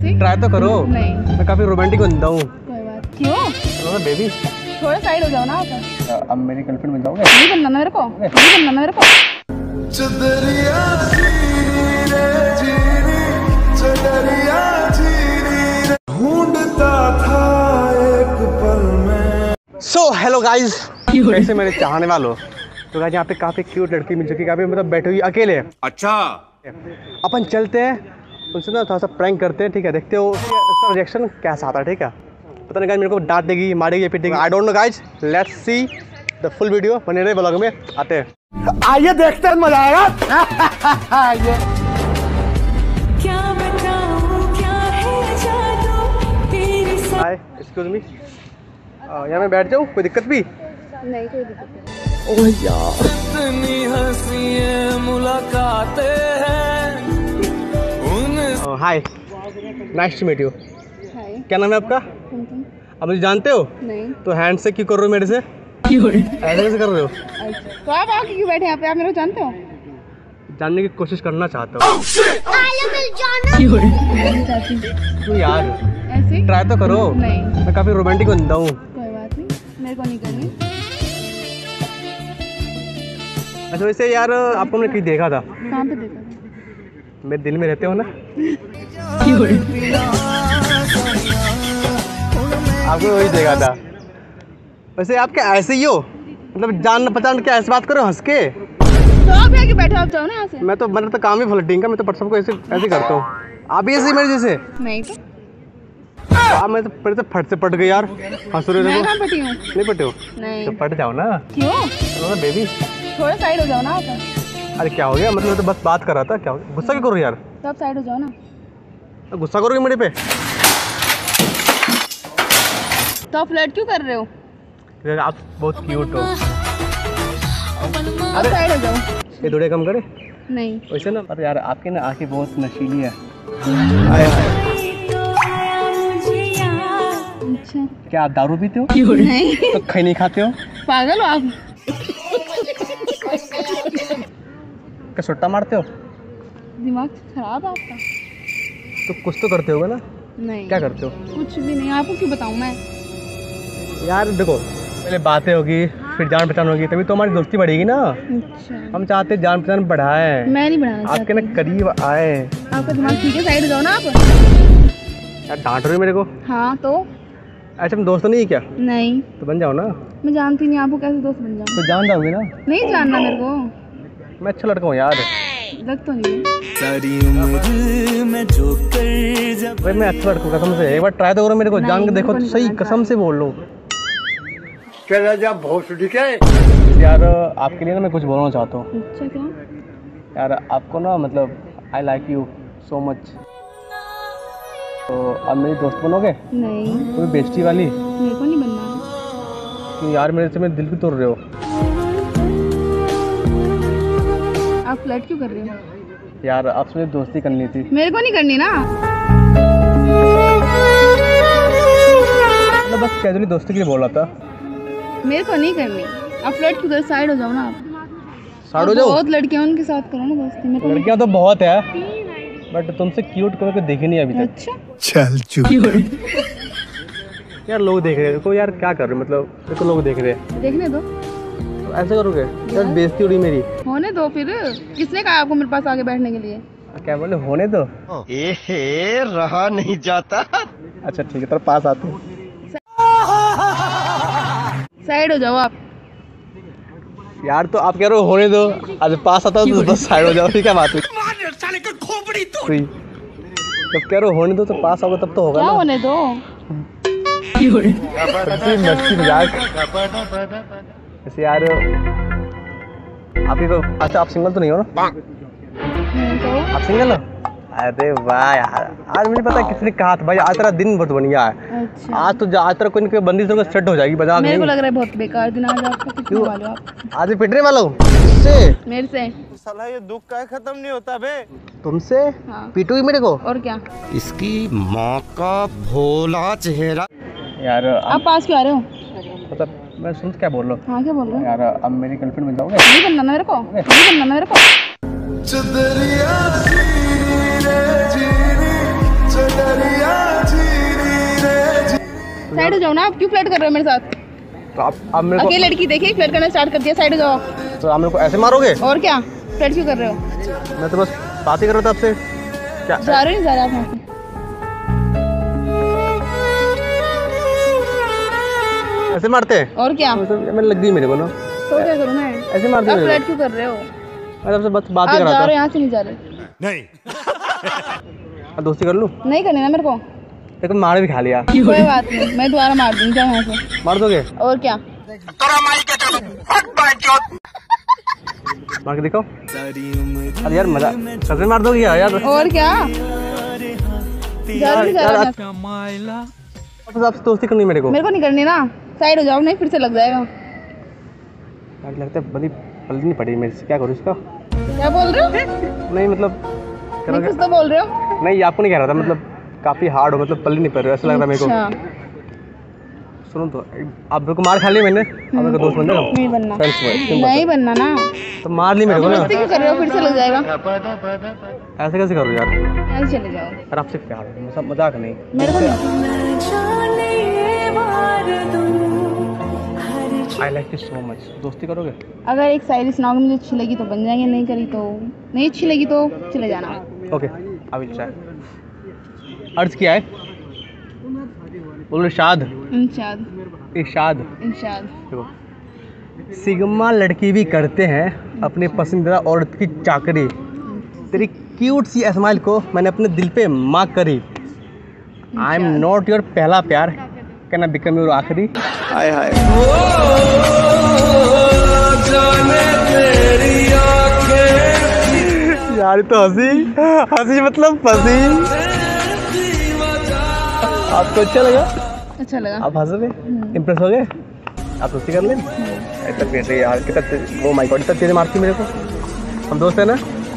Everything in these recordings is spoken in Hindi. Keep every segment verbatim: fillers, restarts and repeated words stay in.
ट्राई तो करो। नहीं, मैं काफी रोमांटिक बनता हूँ। कोई बात। क्यों? तो बेबी थोड़ा साइड हो जाओ ना आप। अब मेरी गर्लफ्रेंड बन जाओगे? नहीं बनना मेरे को, नहीं बनना मेरे को। सो हेलो गाइज, कैसे मेरे चाहने वालों। तो गाइज यहाँ पे काफी क्यूट लड़की मिल चुकी है, काफी मतलब बैठी हुई अकेले। अच्छा, अपन चलते हैं उनसे ना, थोड़ा सा प्रैंक करते हैं, ठीक है। देखते हो उसका रिएक्शन कैसा आता है, ठीक है। पता नहीं गाइज मेरे को डांट देगी, मारेगी, पिटेगी, I don't know guys. Let's see the full video. बने रहे ब्लॉग में, आते हैं, आइए देखते हैं, मजा आएगा। आइए। हाय, एक्सक्यूज मी, यहाँ मैं बैठ जाऊँ, कोई दिक्कत भी? नहीं, कोई दिक्कत नहीं। ओह यार, इतनी हंसी मुलाकातें हैं। Hi, nice to meet you. Hi, क्या नाम है आपका? तुम? आप मुझे जानते हो? नहीं। तो हैंड से क्यों कर रहे हो मेरे से? ऐसे कैसे कर रहे हो? तो आप आके क्यों बैठे यहाँ पे? आप मेरे को जानते हो? जानने की कोशिश करना चाहता हूँ। क्यों यार, ऐसे ट्राई तो करो। नहीं, मैं काफी रोमांटिक बनता हूँ। कोई बात नहीं, मेरे को नहीं करनी। अच्छा वैसे यार, आपको मैंने कहीं देखा था। कहाँ पे देखा? मेरे दिल में रहते हो ना? आपको वही देखा था। वैसे आप क्या ऐसे ही हो, मतलब जान पहचान क्या ऐसे बात करो हंस के? तो आप यहाँ के बैठे, आप जाओ ना यहाँ से। मैं तो मेरा तो काम ही फ्लर्टिंग का, मैं तो सबको ऐसे ऐसे करता हूँ। आप भी ऐसे ही मेरे जैसे? नहीं तो आप मैं तो फिर से फट से पट गई यार, हंस रहे मैं हो। कहाँ पटी हूँ? नहीं पटे हो? नहीं। तो पट जाओ ना। क्यों? तो बेबी थोड़ा साइड हो जाओ ना आप। अरे क्या हो गया, मतलब मैं तो बस बात कर रहा था। क्या हो गया? गुस्सा क्यों करो यार? तो आप साइड हो जाओ ना। तो गुस्सा करोगे मेरे पे? तो आप फ्लर्ट क्यों कर रहे हो? यार आप बहुत क्यूट हो। आप साइड हो जाओ। ये थोड़े कम करे। नहीं। वैसे ना, अरे यार आपकी ना आंखें बहुत नशीली है। आए हाय। अच्छा, क्या आप दारू पीते हो? नहीं। तो खैनी खाते हो? पागल हो आप? क्या सुट्टा मारते हो? दिमाग खराब है आपका। तो कुछ तो करते होगे ना? नहीं। क्या करते हो? कुछ भी नहीं। आपको क्यों बताऊं मैं? यार देखो, पहले बातें होगी, फिर जान पहचान होगी, तभी तो हमारी दोस्ती बढ़ेगी ना। अच्छा, हम चाहते जान पहचान बढ़ाए, मैं नहीं बढ़ाना आपके ना करीब आए। आपका दिमाग ठीक है, साइड हो जाओ ना आप। यार डांट रहे हो मेरे को। हाँ तो? ऐसे हम दोस्त नहीं है क्या? नहीं, तो बन जाओ ना। मैं जानती नहीं आपको, कैसे दोस्त बन जाऊँ? तो जान जाओगे ना? नहीं जानना मेरे को। मैं अच्छा लड़का हूँ यार। लग तो नहीं है। सारी उम्र मैं जो कर जब भाई मैं अच्छा लड़का हूँ कसम से। एक बार ट्राई तो करो मेरे को, नहीं, जान के मेरे देखो को तो नहीं सही, करना कसम से बोल लो। क्या बहुत क्या है? यार आपके लिए ना मैं कुछ बोलना चाहता हूँ। अच्छा, क्या? यार आपको ना मतलब I like you so much. तो अब मेरी दोस्त बनोगे? नहीं, कोई बेस्टी वाली? मेरे को नहीं बनना। कि यार मेरे से मेरे दिल भी तोड़ रहे हो। आप फ्लर्ट क्यों कर रहे हो? यार आपसे मेरी दोस्ती करनी थी। मेरे को नहीं करनी ना। मैं बस कैजुअली दोस्ती के लिए बोल रहा था। मेरे को नहीं करनी। आप फ्लर्ट क्यों कर? साइड हो जाओ ना आप। साइड हो जाओ। बहुत लड़कियां, उनके साथ करो ना दोस्ती। मेरे को नहीं। लड़कियां तो बहुत है, बट तुमसे क्यूट कोई को देखी नहीं अभी तक। अच्छा, चल चुप। यार लोग देख रहे हैं देखो, यार क्या कर रहे हो, मतलब देखो लोग देख रहे हैं। देखने दो। तो ऐसे करोगे यार, बेइज्जती उड़ी मेरी। होने दो फिर। किसने कहा आपको मेरे पास आगे बैठने के लिए? क्या बोले, होने दो। ए रहा नहीं जाता। अच्छा ठीक है, तेरे पास आते हैं। साइड हो जाओ आप। यार तो आप कह रहे हो होने दो, आज पास आता तो बस साइड हो जाओ, ठीक है बात है। जब कह रहे हो होने दो तो पास आओगे तब तो होगा क्या ना। होने दो? मस्ती मजाक। जैसे यार आपकी को, अच्छा आप सिंगल तो नहीं हो ना? नहीं तो? आप सिंगल हो? अरे वाह यार, आज मुझे पता है किसने कहा था भाई, आज तेरा दिन बहुत बढ़िया है। अच्छा, आज तो आज तेरा कोई ना कोई बंदी से सेट हो जाएगी, मजाक मेरे को नहीं। लग रहा है बहुत बेकार दिन आज आपका। कितने वाले हो आप? आज ही पिटने वाला हूँ तुमसे। मेरे से? साला ये दुख का खत्म नहीं होता बे। तुमसे हाँ। पीटोगी मेरे को? और क्या? इसकी माँ का भोला चेहरा। यार आप पास क्यों आ रहे हो? मतलब मैं सुन क्या बोल रहा हूँ। हाँ, क्या बोल रहे हो? यार अब मेरी गर्लफ्रेंड बन जाओगे? नहीं बनना मेरे को, नहीं बनना मेरे को। चदरिया चदरिया साइड हो जाओ ना, आप क्यों फ्लर्ट कर रहे हो मेरे साथ? तो आप आप मेरे को अकेले लड़की देखी फ्लर्ट करना स्टार्ट कर दिया, साइड हो जाओ। तो आप मेरे को ऐसे मारोगे? और क्या, फ्लर्ट क्यों कर रहे हो? मैं तो बस बात ही कर रहा था आपसे। क्या जा रहे हो नहीं जा रहे आप यहाँ से? ऐसे मारते हैं? और क्या, मैं लग गई मेरे को ना। तो क्या करूँ मैं? ऐसे मारते आप हैं? फ्लर्ट क्यों कर रहे हो? मैं आपसे बस बात ही आप कर जा रहा रहे हो था। यहाँ से नहीं जा रहे? अब दोस्ती कर लूँ? नहीं करनी ना मेरे को। लेकिन मार भी खा लिया। कोई बात नहीं, मैं दोबारा मार दूंगी, जाओ यहाँ से। मार दोगे? और क्या, मार के दिखाओ। अरे यार मजा कैसे मार दोगे यार? यार और क्या, जा रहे हो नहीं जा रहे आप? बस आपसे दोस्ती करनी मेरे को। मेरे को नहीं करनी ना, साइड हो जाओ, नहीं फिर से लग जाएगा। यार लगता है बड़ी पलनी नहीं पड़ी मेरे से, क्या करूँ इसका? क्या बोल रहे हो? नहीं मतलब नहीं कुछ तो बोल रहे हो। नहीं आपको नहीं कह रहा था, मतलब काफी हार्ड हो, मतलब पल्ली नहीं पड़ रही, ऐसा लग रहा है मेरे को। अच्छा, सुनो तो आप मेरे को मार खा लिया मैंने, आप मेरे को दोस्त बन जाओ। नहीं बनना, फ्रेंड्स में नहीं बनना ना। तो मार ली मेरे को ना। दोस्ती क्यों कर रहे हो, फिर से लग जाएगा। ऐसे कैसे करूँ यार? ऐसे चले जाओ, यार आपसे प्यार है, मतलब मजाक नहीं। मेरे को नहीं। I like you so much. दोस्ती करोगे? अगर एक शायरी सुनाओगे मुझे अच्छी लगी तो बन जाएंगे, नहीं करी तो नहीं अच्छी लगी तो चले जाना। Okay I will try. अर्ज क्या है? बोलो इरशाद। इंशाद इरशाद। इंशाद। देखो सिग्मा लड़की भी करते हैं अपने पसंदीदा औरत की चाकरी। तेरी क्यूट सी स्माइल को मैंने अपने दिल पे मार्क करी। आई एम नॉट योर पहला प्यार, कैन आई बिकम योर आखिरी। हाय हाय यार तो हंसी हंसी मतलब फंसी। आपको अच्छा लगा? अच्छा लगा। आप हंस रहे, इम्प्रेस हो गए? आप दोस्ती कर लें? इतना कैसे यार, कितना ओ माय गॉड इतना तेज मारती मेरे को। हम दोस्त है ना?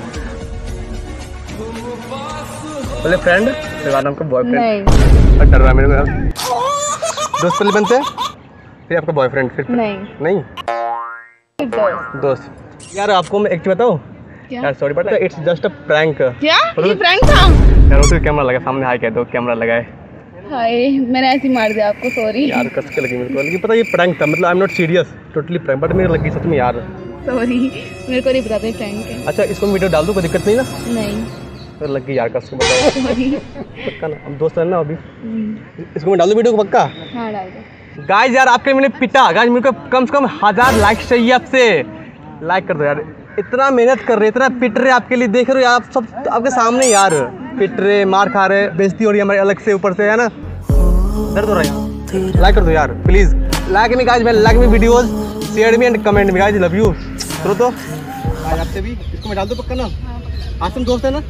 बोले फ्रेंड, फिर बाद आपका बॉयफ्रेंड। नहीं डर रहा है मेरे को। दोस्त पहले बनते हैं फिर आपका बॉयफ्रेंड, फिर नहीं नहीं दोस्त। दोस्त। यार आपको मैं एक चीज बताऊँ क्या? यार, sorry but it's just a prank. क्या ये प्रैंक था? यार वो तो कैमरा लगा सामने, हाय कह दो, कैमरा लगाए। हाय मैंने ऐसे ही मार दिया आपको, सॉरी। यार कस के लगी मेरे को, लेकिन पता ये प्रैंक था, मतलब I am not serious, totally prank, but मेरे लगी सच में यार। सॉरी, मेरे को नहीं पता था प्रैंक है। अच्छा इसको वीडियो डाल दूँ, कोई दिक्कत नहीं ना? नहीं तो लगी यार कस के, बताओ सॉरी। पक्का ना? हम दोस्त है ना अभी। इसको मैं डाल दूँ वीडियो को पक्का? हाँ डाल दो। गाइस यार आपके मैंने पिटा, गाइस मेरे को कम से कम हजार लाइक चाहिए आपसे। लाइक कर दो यार, इतना मेहनत कर रहे, इतना पिट रहे आपके लिए, देख रहे हो यार आप सब आपके सामने यार, पिट रहे, मार खा रहे, बेइज्जती हो रही है हमारे अलग से ऊपर से, है ना? दर्द हो रहा है। लाइक कर दो यार please, like me guys, like me videos, share me and comment me guys, love you. करो तो आज आपसे भी, इसको मैं डाल दो पक्का ना? आज तुम दोस्त है ना?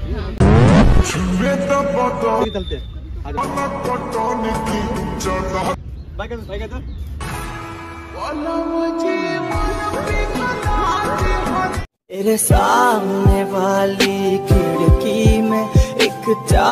चलते बाय कर दो, बाय कर दो। तेरे सामने वाली खिड़की में एक चा